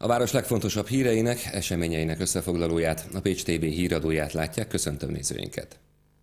város legfontosabb híreinek, eseményeinek összefoglalóját, a Pécs TV híradóját látják. Köszöntöm nézőinket!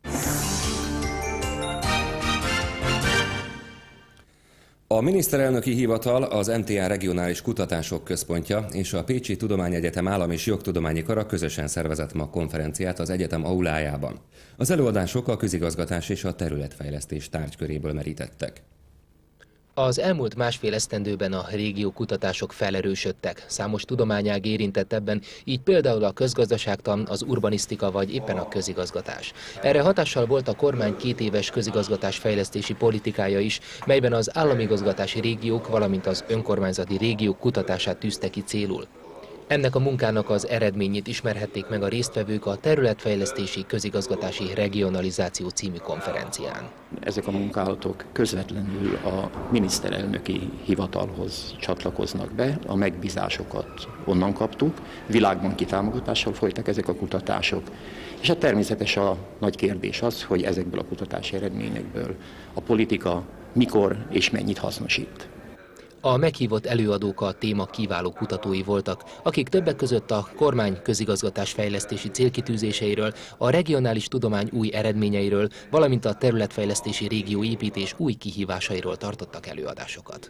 A miniszterelnöki hivatal, az MTA Regionális Kutatások Központja és a Pécsi Tudományegyetem Állam- és Jogtudományi Kara közösen szervezett ma konferenciát az egyetem aulájában. Az előadások a közigazgatás és a területfejlesztés tárgyköréből merítettek. Az elmúlt másfél esztendőben a régió kutatások felerősödtek. Számos tudományág érintett ebben, így például a közgazdaságtan, az urbanisztika vagy éppen a közigazgatás. Erre hatással volt a kormány 2 éves közigazgatás fejlesztési politikája is, melyben az államigazgatási régiók, valamint az önkormányzati régiók kutatását tűzte ki célul. Ennek a munkának az eredményét ismerhették meg a résztvevők a Területfejlesztési Közigazgatási Regionalizáció című konferencián. Ezek a munkálatok közvetlenül a miniszterelnöki hivatalhoz csatlakoznak be, a megbízásokat onnan kaptuk, világbanki támogatással folytak ezek a kutatások, és hát természetes a nagy kérdés az, hogy ezekből a kutatási eredményekből a politika mikor és mennyit hasznosít. A meghívott előadók a téma kiváló kutatói voltak, akik többek között a kormány közigazgatás fejlesztési célkitűzéseiről, a regionális tudomány új eredményeiről, valamint a területfejlesztési régióépítés új kihívásairól tartottak előadásokat.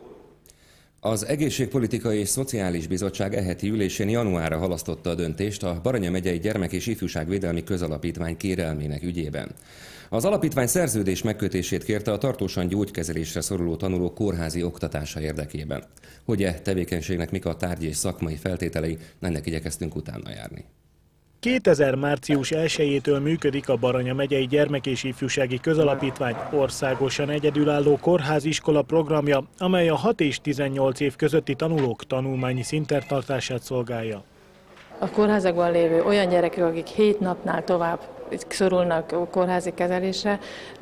Az Egészségpolitikai és Szociális Bizottság heti ülésén januárra halasztotta a döntést a Baranya megyei Gyermek- és Ifjúságvédelmi Közalapítvány kérelmének ügyében. Az alapítvány szerződés megkötését kérte a tartósan gyógykezelésre szoruló tanulók kórházi oktatása érdekében. Hogy tevékenységnek mik a tárgyi és szakmai feltételei, ennek igyekeztünk utána járni. 2000. március 1-től működik a Baranya megyei Gyermek- és Ifjúsági Közalapítvány országosan egyedülálló kórháziskola programja, amely a 6 és 18 év közötti tanulók tanulmányi szinten szolgálja. A kórházakban lévő olyan gyerekek, akik 7 napnál tovább szorulnak kórházi kezelésre,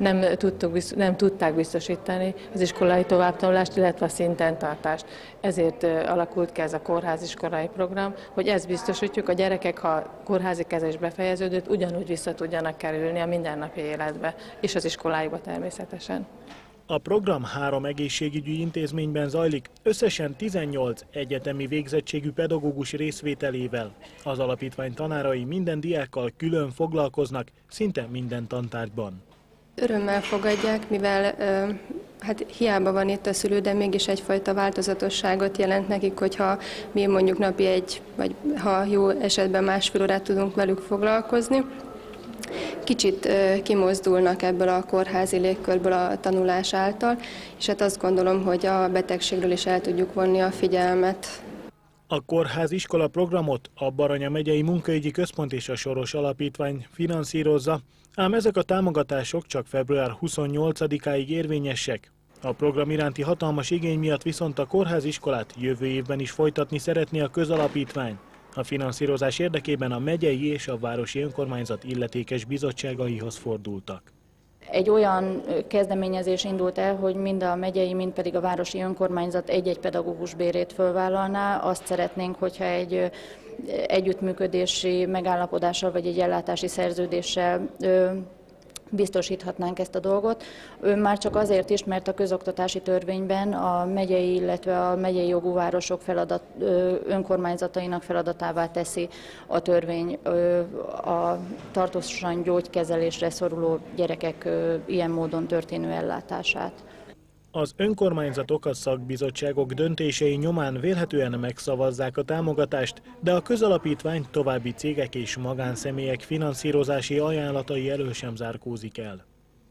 nem tudták biztosítani az iskolai továbbtanulást, illetve a szintentartást. Ezért alakult ki ez a kórháziskolai program, hogy ezt biztosítjuk, a gyerekek, ha a kórházi kezelés befejeződött, ugyanúgy vissza tudjanak kerülni a mindennapi életbe, és az iskolájukba természetesen. A program 3 egészségügyi intézményben zajlik, összesen 18 egyetemi végzettségű pedagógus részvételével. Az alapítvány tanárai minden diákkal külön foglalkoznak, szinte minden tantárgyban. Örömmel fogadják, mivel hát hiába van itt a szülő, de mégis egyfajta változatosságot jelent nekik, hogyha mi mondjuk napi vagy ha jó esetben másfél órát tudunk velük foglalkozni. Kicsit kimozdulnak ebből a kórházi légkörből a tanulás által, és hát azt gondolom, hogy a betegségről is el tudjuk vonni a figyelmet. A kórháziskola programot a Baranya megyei Munkaügyi Központ és a Soros Alapítvány finanszírozza, ám ezek a támogatások csak február 28-áig érvényesek. A program iránti hatalmas igény miatt viszont a kórháziskolát jövő évben is folytatni szeretné a közalapítvány. A finanszírozás érdekében a megyei és a városi önkormányzat illetékes bizottságaihoz fordultak. Egy olyan kezdeményezés indult el, hogy mind a megyei, mind pedig a városi önkormányzat egy-egy pedagógus bérét fölvállalná. Azt szeretnénk, hogyha egy együttműködési megállapodással vagy egy ellátási szerződéssel biztosíthatnánk ezt a dolgot. Már csak azért is, mert a közoktatási törvényben a megyei, illetve a megyei jogú városok önkormányzatainak feladatává teszi a törvény a tartósan gyógykezelésre szoruló gyerekek ilyen módon történő ellátását. Az önkormányzatok, a szakbizottságok döntései nyomán vélhetően megszavazzák a támogatást, de a közalapítvány további cégek és magánszemélyek finanszírozási ajánlatai elől sem zárkózik el.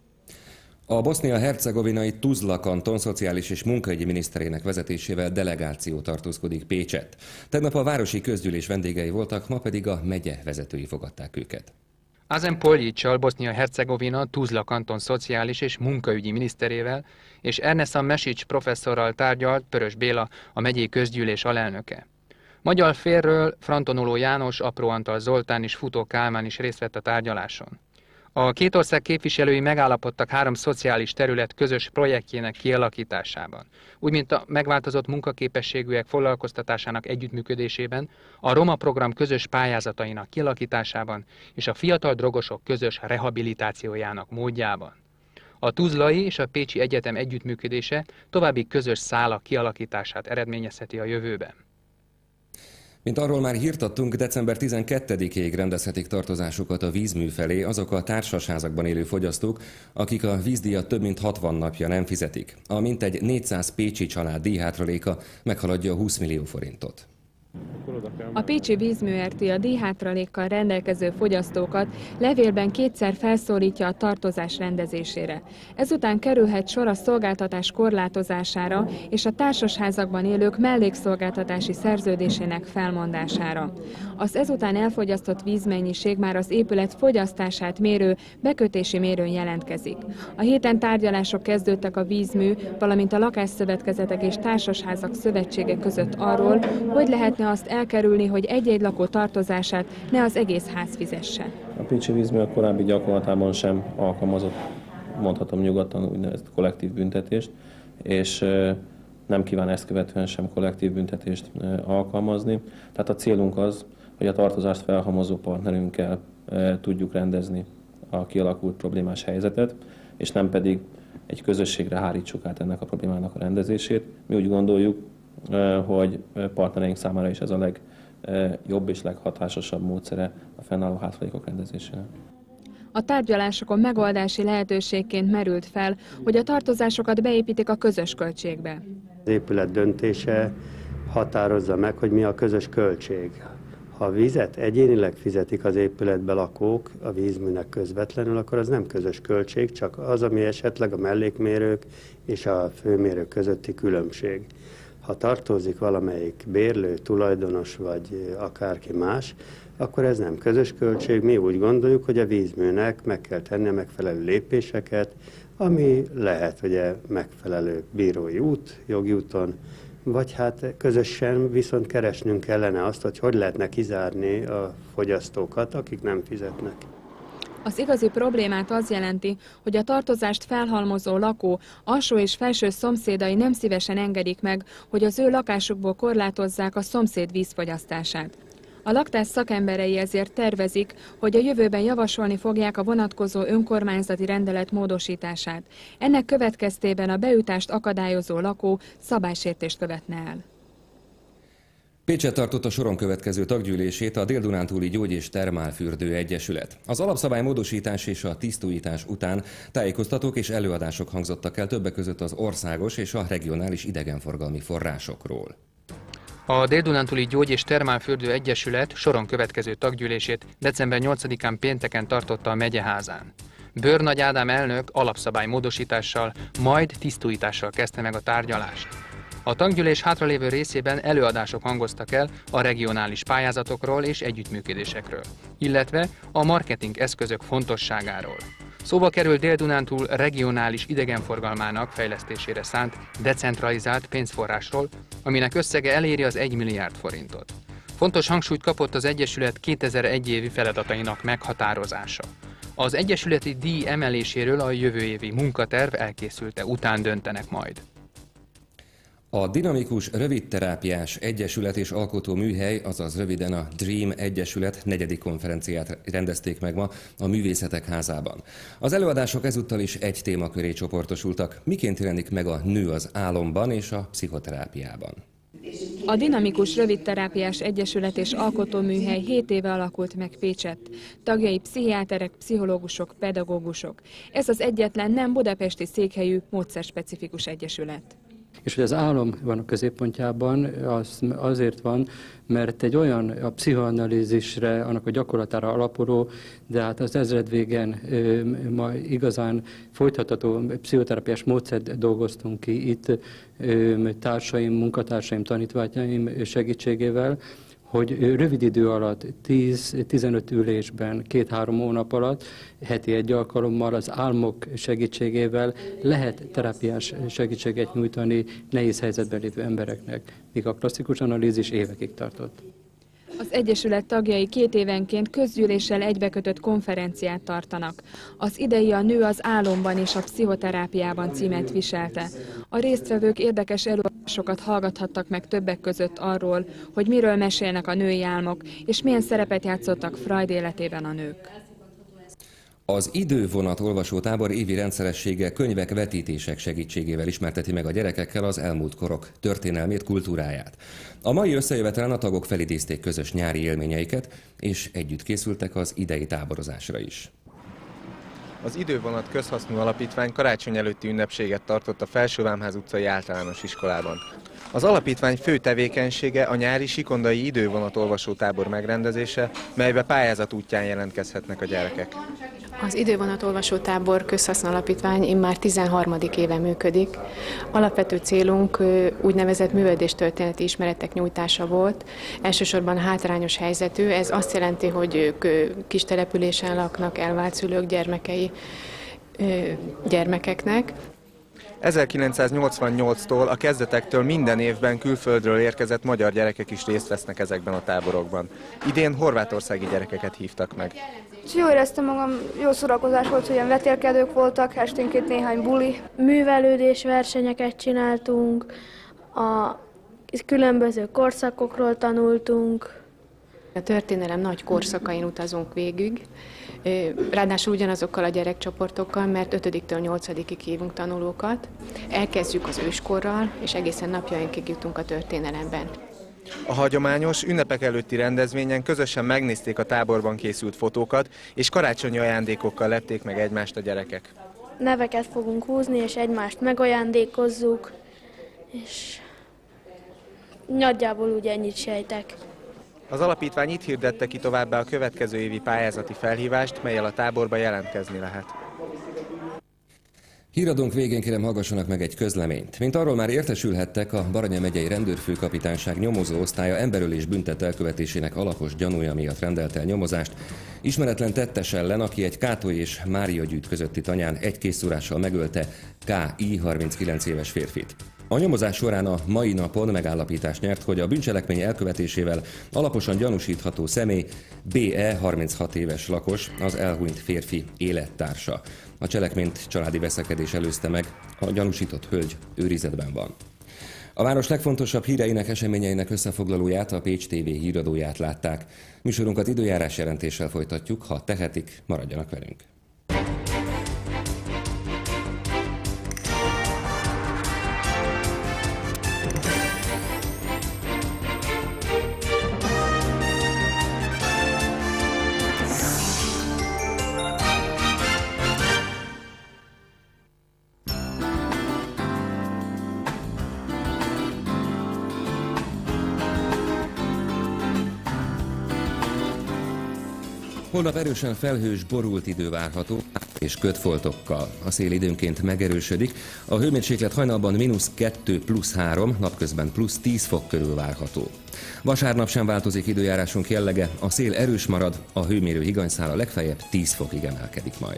A bosznia-hercegovinai Tuzla kanton szociális és munkaügyi miniszterének vezetésével delegáció tartózkodik Pécsett. Tegnap a városi közgyűlés vendégei voltak, ma pedig a megye vezetői fogadták őket. Azem Poljicsal, Bosznia-Hercegovina Tuzla kanton szociális és munkaügyi miniszterével és Ernesa Mesics professzorral tárgyalt Pörös Béla, a megyei közgyűlés alelnöke. Magyar félről Frantonoló János, Apró Antal Zoltán és Futó Kálmán is részt vett a tárgyaláson. A két ország képviselői megállapodtak 3 szociális terület közös projektjének kialakításában, úgy mint a megváltozott munkaképességűek foglalkoztatásának együttműködésében, a Roma program közös pályázatainak kialakításában és a fiatal drogosok közös rehabilitációjának módjában. A tuzlai és a pécsi egyetem együttműködése további közös szálak kialakítását eredményezheti a jövőben. Mint arról már hírt adtunk, december 12-ig rendezhetik tartozásukat a vízmű felé azok a társasházakban élő fogyasztók, akik a vízdíjat több mint 60 napja nem fizetik. A mintegy 400 pécsi család díjhátraléka meghaladja a 20 millió forintot. A pécsi vízmű RT a díjhátralékkal rendelkező fogyasztókat levélben kétszer felszólítja a tartozás rendezésére. Ezután kerülhet sor a szolgáltatás korlátozására és a társasházakban élők mellékszolgáltatási szerződésének felmondására. Az ezután elfogyasztott vízmennyiség már az épület fogyasztását mérő bekötési mérőn jelentkezik. A héten tárgyalások kezdődtek a vízmű, valamint a lakásszövetkezetek és társasházak szövetsége között arról, hogy lehetne azt elkerülni, hogy egy-egy lakó tartozását ne az egész ház fizesse. A pécsi vízmű a korábbi gyakorlatában sem alkalmazott, mondhatom nyugodtan, úgynevezett kollektív büntetést, és nem kíván ezt követően sem kollektív büntetést alkalmazni. Tehát a célunk az, hogy a tartozást felhalmozó partnerünkkel tudjuk rendezni a kialakult problémás helyzetet, és nem pedig egy közösségre hárítsuk át ennek a problémának a rendezését. Mi úgy gondoljuk, hogy partnereink számára is ez a legjobb és leghatásosabb módszere a fennálló hátralékok rendezésére. A tárgyalásokon megoldási lehetőségként merült fel, hogy a tartozásokat beépítik a közös költségbe. Az épület döntése határozza meg, hogy mi a közös költség. Ha a vizet egyénileg fizetik az épületbe lakók a vízműnek közvetlenül, akkor az nem közös költség, csak az, ami esetleg a mellékmérők és a főmérők közötti különbség. Ha tartozik valamelyik bérlő, tulajdonos vagy akárki más, akkor ez nem közös költség. Mi úgy gondoljuk, hogy a vízműnek meg kell tennie megfelelő lépéseket, ami lehet ugye megfelelő bírói út, jogi úton, vagy hát közösen viszont keresnünk kellene azt, hogy lehetne kizárni a fogyasztókat, akik nem fizetnek. Az igazi problémát az jelenti, hogy a tartozást felhalmozó lakó alsó és felső szomszédai nem szívesen engedik meg, hogy az ő lakásukból korlátozzák a szomszéd vízfogyasztását. A laktás szakemberei ezért tervezik, hogy a jövőben javasolni fogják a vonatkozó önkormányzati rendelet módosítását. Ennek következtében a bejutást akadályozó lakó szabálysértést követne el. Pécset tartott a soron következő taggyűlését a Dél-Dunántúli Gyógy- és Termálfürdő Egyesület. Az alapszabály módosítás és a tisztújítás után tájékoztatók és előadások hangzottak el többek között az országos és a regionális idegenforgalmi forrásokról. A Dél-Dunántúli Gyógy- és Termálfürdő Egyesület soron következő taggyűlését december 8-án pénteken tartotta a megyeházán. Bőr Nagy Ádám elnök alapszabály módosítással, majd tisztújítással kezdte meg a tárgyalást. A taggyűlés hátralévő részében előadások hangoztak el a regionális pályázatokról és együttműködésekről, illetve a marketing eszközök fontosságáról. Szóba kerül Dél-Dunántúl regionális idegenforgalmának fejlesztésére szánt decentralizált pénzforrásról, aminek összege eléri az 1 milliárd forintot. Fontos hangsúlyt kapott az Egyesület 2001 évi feladatainak meghatározása. Az egyesületi díj emeléséről a jövő évi munkaterv elkészülte után döntenek majd. A Dinamikus Rövidterápiás Egyesület és Alkotó Műhely, azaz röviden a DREAM Egyesület 4. konferenciát rendezték meg ma a Művészetek Házában. Az előadások ezúttal is egy témaköré csoportosultak. Miként jelenik meg a nő az álomban és a pszichoterápiában? A Dinamikus Rövidterápiás Egyesület és Alkotóműhely 7 éve alakult meg Pécsett. Tagjai pszichiáterek, pszichológusok, pedagógusok. Ez az egyetlen nem budapesti székhelyű, módszerspecifikus egyesület. És hogy az álom van a középpontjában, az azért van, mert egy olyan a pszichoanalízisre, annak a gyakorlatára alapuló, de hát az ezredvégen ma igazán folytatható pszichoterápiás módszert dolgoztunk ki itt társaim, munkatársaim, tanítványaim segítségével, hogy rövid idő alatt 10-15 ülésben, 2-3 hónap alatt, heti egy alkalommal az álmok segítségével lehet terápiás segítséget nyújtani nehéz helyzetben lévő embereknek, míg a klasszikus analízis évekig tartott. Az Egyesület tagjai 2 évenként közgyűléssel egybekötött konferenciát tartanak. Az idei a Nő az álomban és a pszichoterápiában címet viselte. A résztvevők érdekes előadásokat hallgathattak meg többek között arról, hogy miről mesélnek a női álmok, és milyen szerepet játszottak Freud életében a nők. Az idővonat olvasótábor évi rendszeressége könyvek, vetítések segítségével ismerteti meg a gyerekekkel az elmúlt korok történelmét, kultúráját. A mai összejövetelen a tagok felidézték közös nyári élményeiket, és együtt készültek az idei táborozásra is. Az Idővonat Közhasznú Alapítvány karácsony előtti ünnepséget tartott a Felsővámház utcai általános iskolában. Az alapítvány fő tevékenysége a nyári sikondai idővonat olvasótábor megrendezése, melybe pályázat útján jelentkezhetnek a gyerekek. Az Idővonat olvasótábor közhasznú alapítvány immár 13. éve működik. Alapvető célunk úgynevezett művelődéstörténeti ismeretek nyújtása volt. Elsősorban hátrányos helyzetű, ez azt jelenti, hogy ők kis településen laknak, elvált szülők gyermekei gyermekeknek. 1988-tól a kezdetektől minden évben külföldről érkezett magyar gyerekek is részt vesznek ezekben a táborokban. Idén horvátországi gyerekeket hívtak meg. Jól éreztem magam, jó szórakozás volt, hogy ilyen vetélkedők voltak, esténként néhány buli. Művelődés versenyeket csináltunk, a különböző korszakokról tanultunk. A történelem nagy korszakain utazunk végig, ráadásul ugyanazokkal a gyerekcsoportokkal, mert 5-től 8-ig hívunk tanulókat. Elkezdjük az őskorral, és egészen napjainkig jutunk a történelemben. A hagyományos, ünnepek előtti rendezvényen közösen megnézték a táborban készült fotókat, és karácsonyi ajándékokkal lepték meg egymást a gyerekek. Neveket fogunk húzni, és egymást megajándékozzuk, és nagyjából úgy ennyit sejtek. Az alapítvány itt hirdette ki továbbá a következő évi pályázati felhívást, mellyel a táborba jelentkezni lehet. Híradónk végén kérem hallgassanak meg egy közleményt. Mint arról már értesülhettek, a Baranya megyei rendőrfőkapitányság nyomozó osztálya emberölés büntet elkövetésének alapos gyanúja miatt rendelt el nyomozást ismeretlen tettes ellen, aki egy Kátoly és Máriagyűjt közötti tanyán egy készszúrással megölte K.I. 39 éves férfit. A nyomozás során a mai napon megállapítást nyert, hogy a bűncselekmény elkövetésével alaposan gyanúsítható személy B.E. 36 éves lakos, az elhunyt férfi élettársa. A cselekményt családi veszekedés előzte meg, a gyanúsított hölgy őrizetben van. A város legfontosabb híreinek, eseményeinek összefoglalóját, a Pécs TV híradóját látták. Műsorunkat időjárás jelentéssel folytatjuk, ha tehetik, maradjanak velünk. Holnap erősen felhős, borult idő várható, és kötfoltokkal. A szél időnként megerősödik, a hőmérséklet hajnalban -2 +3, napközben +10 fok körül várható. Vasárnap sem változik időjárásunk jellege, a szél erős marad, a hőmérő higanyszála legfeljebb 10 fokig emelkedik majd.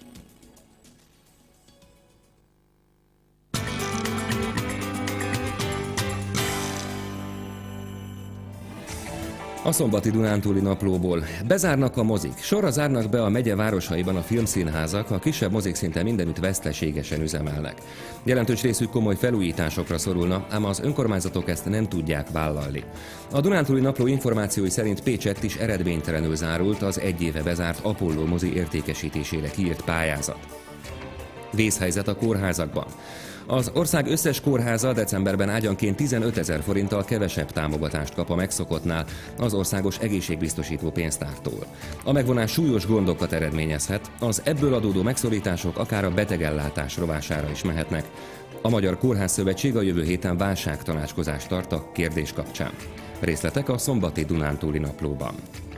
A szombati Dunántúli naplóból. Bezárnak a mozik. Sorra zárnak be a megye városaiban a filmszínházak, a kisebb mozik szinte mindenütt veszteségesen üzemelnek. Jelentős részük komoly felújításokra szorulna, ám az önkormányzatok ezt nem tudják vállalni. A Dunántúli napló információi szerint Pécsett is eredménytelenül zárult az egy éve bezárt Apollo mozi értékesítésére kiírt pályázat. Vészhelyzet a kórházakban. Az ország összes kórháza decemberben ágyanként 15 000 forinttal kevesebb támogatást kap a megszokottnál az országos egészségbiztosító pénztártól. A megvonás súlyos gondokat eredményezhet, az ebből adódó megszorítások akár a betegellátás rovására is mehetnek. A Magyar Kórházszövetség a jövő héten válságtanácskozást tart a kérdés kapcsán. Részletek a szombati Dunántúli naplóban.